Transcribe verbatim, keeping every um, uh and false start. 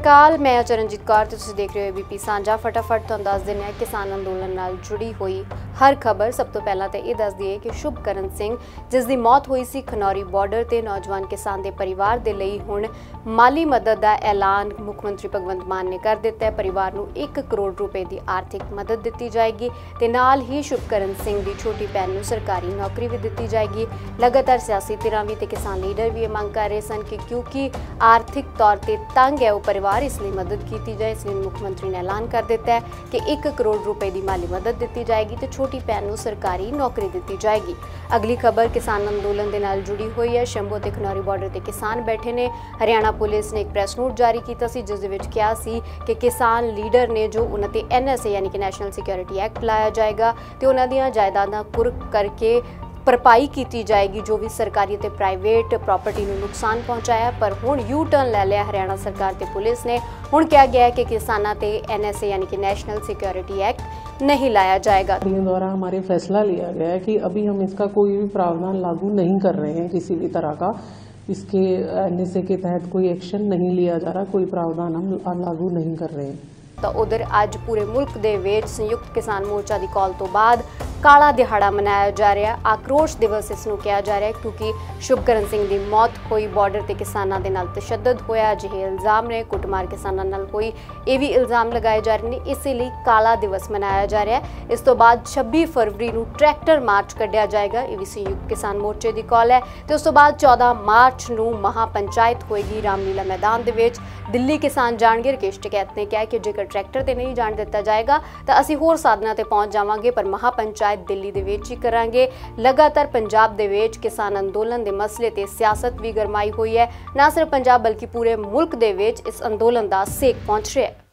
ਸਤਿ ਸ਼੍ਰੀ ਅਕਾਲ, मैं चरणजीत कौर ਤੇ ਤੁਸੀਂ ਦੇਖ ਰਹੇ ਹੋ ਏਬੀਪੀ ਸਾਂਝਾ। फटाफट ਤੁਹਾਨੂੰ ਦੱਸ ਦਿੰਦੇ ਹਾਂ किसान अंदोलन ਨਾਲ जुड़ी हुई हर खबर। सब तो पहला तो यह दस दईए कि शुभकरण सिंह जिस दी मौत हुई सी खनौरी बॉर्डर ते नौजवान किसान के परिवार के लिए हुण माली मदद का ऐलान मुख मंत्री भगवंत मान ने कर दिता है। परिवार नूं एक करोड़ रुपए की आर्थिक मदद दी जाएगी ते नाल ही शुभकरण सिंह की छोटी भैन नूं सरकारी नौकरी भी दी जाएगी। लगातार सियासी धिरां भी ते किसान लीडर भी ये मंग कर रहे सन कि क्योंकि आर्थिक तौर पर तंग है वो परिवार, इसलिए मदद की जाए। इसलिए मुख्यमंत्री ने ऐलान कर दिता है कि एक करोड़ रुपए की माली मदद दी जाएगी तो छोटी भैन को सरकारी नौकरी दी जाएगी। अगली खबर किसान अंदोलन के नाल जुड़ी हुई है। शंभू ते खनौरी बॉर्डर ते किसान बैठे ने। हरियाणा पुलिस ने एक प्रैस नोट जारी किया सी जिस दे विच कहा सी कि किसान लीडर ने जो उन्हां ते एन एस ए यानी कि नैशनल सिक्योरिटी एक्ट लाया जाएगा तो उन्हां दीयां जायदादां कुर्क करके भरपाई की जाएगी जो भी सरकारी ते प्राइवेट प्रॉपर्टी को नुकसान पहुँचाया। पर हुण यू टर्न ले लिया हरियाणा सरकार ते पुलिस ने। हुण कहा गया है कि किसानां ते एन एस ए यानी कि नेशनल सिक्योरिटी एक्ट नहीं लाया जाएगा। द्वारा हमारे फैसला लिया गया है कि अभी हम इसका कोई भी प्रावधान लागू नहीं कर रहे हैं, किसी भी तरह का इसके एन एस ए के तहत कोई एक्शन नहीं लिया जा रहा, कोई प्रावधान हम लागू नहीं कर रहे हैं। तो उधर अज पूरे मुल्क दे विच संयुक्त किसान मोर्चा की कॉल तो बाद काला दिहाड़ा मनाया जा रहा है। आक्रोश दिवस इसनूं कहा जा रहा है क्योंकि शुभकरण सिंह की मौत हुई बॉर्डर ते किसानां दे नाल तशद्दद होया, अजिहे इल्जाम ने कुटमार किसानां नाल होई, ये भी इल्जाम लगाए जा रहे हैं। इसलिए काला दिवस मनाया जा रहा है। इस तो बाद छब्बी फरवरी नूं ट्रैक्टर मार्च कढ़िया जाएगा, ये भी संयुक्त किसान मोर्चे की कॉल है। तो उस तो बाद चौदह मार्च नूं महापंचायत होएगी रामलीला मैदान दे विच। दिल्ली किसान जाणगे। राकेश टिकैत ने कहा कि जेकर ट्रैक्टर ते नहीं जाण दिता जाएगा तो असीं होर साधनां ते पहुंच जावांगे, पर महापंचायत दिल्ली दे विच ही करांगे। लगातार पंजाब दे विच किसान अंदोलन दे मसले ते सियासत भी गरमाई हुई है। ना सिर्फ पंजाब बल्कि पूरे मुल्क दे विच इस अंदोलन दा सेक पहुंच रहा है।